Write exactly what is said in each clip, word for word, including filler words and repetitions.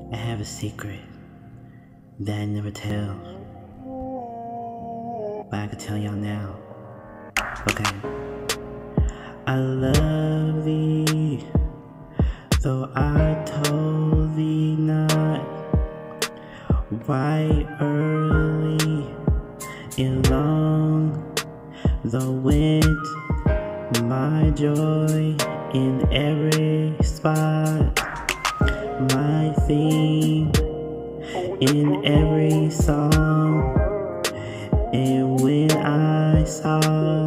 I have a secret that I never tell, but I can tell y'all now. Okay. I love thee, though I told thee not. Right early and long, the wind, my joy in every spot, my theme in every song. And when I saw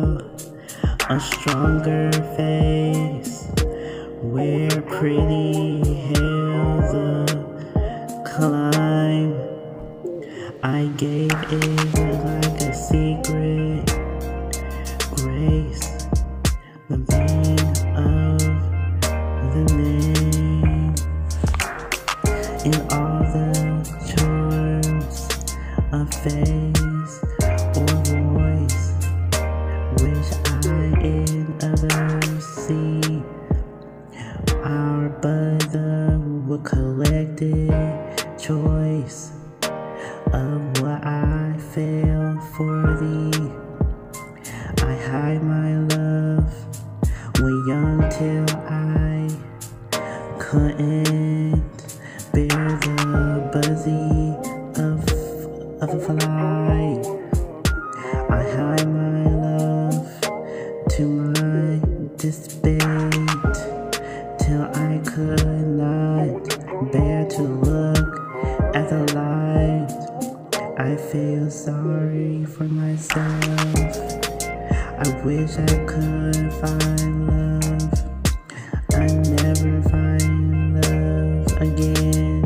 a stronger face, where pretty held the climb, I gave it like a secret grace, the meaning of the name, and all the charms of face or voice, which I in others see. Our brother would collected choice of what I feel for thee. I hide my love when young till I couldn't bear the buzzy of, of a fly. I hide my love to my despite till I could not bear to look at the light. I feel sorry for myself. I wish I could find love. I never find love again.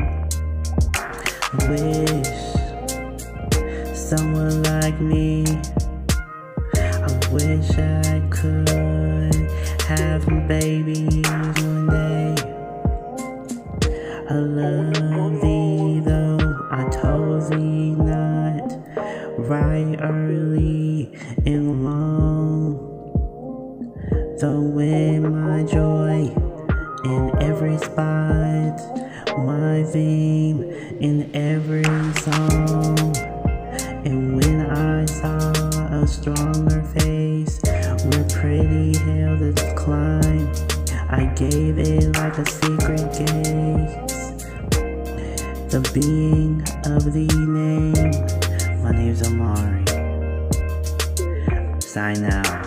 I wish someone like me. I wish I could have babies one day. I love thee though I told thee not. Right early and long, the wind, my joy in every spot, my theme in every song. And when I saw a stronger face where pretty held the climb, I gave it like a secret gaze, the being of the name. My name's Amari. Sign out.